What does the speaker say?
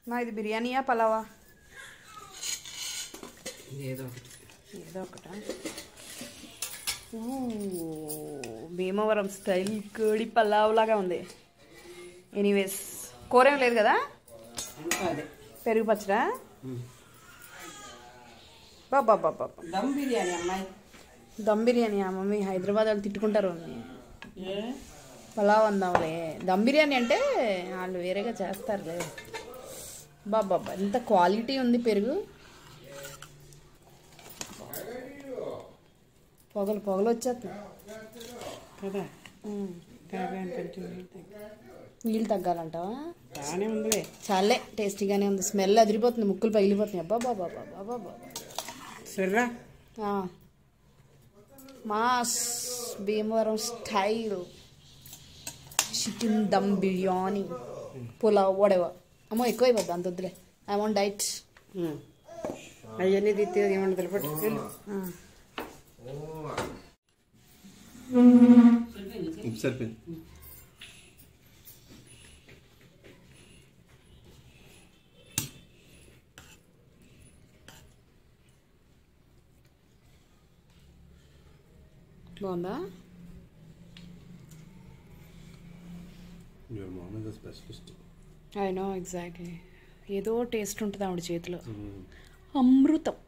మా ఇది బిర్యానీయా పలావా? ఏదో ఒకటా. భీమవరం స్టైల్ కోడి పలావ్ లాగా ఉంది. ఎనీవేస్ కూర ఏం లేదు కదా? పెరుగు పచ్చడా? బాబా దమ్ బిర్యానీ అమ్మాయి. దమ్ బిర్యానీ మమ్మీ హైదరాబాద్ వాళ్ళు తిట్టుకుంటారు మమ్మీ. పలావ్ అందాంలే. దమ్ బిర్యానీ అంటే వాళ్ళు వేరేగా చేస్తారులే. బాబా ఎంత క్వాలిటీ ఉంది పెరుగు. పొగలు వచ్చేస్తుంది కదా. నీళ్ళు తగ్గాలంటావా? బాగానే ఉందిలే. చాలే టేస్టీగానే ఉంది. స్మెల్ అదిరిపోతుంది, ముక్కులు పగిలిపోతున్నాయి. అబ్బా బాబా బాబా బాబా. సర్రా mass Bhimavaram style chicken dum biryani pulao వడేవా. అమ్మో ఎక్కువ అయిపోద్ది, అంత వద్దులే. I want diet. అవన్నీ తిత్తి ఏమన్నా తెలిపట్టు. సరిపోయింది. బాగుందా? Your mom is a specialist. I know exactly. ఏదో టేస్ట్ ఉంటుంది ఆవిడ చేతిలో. అమృతం.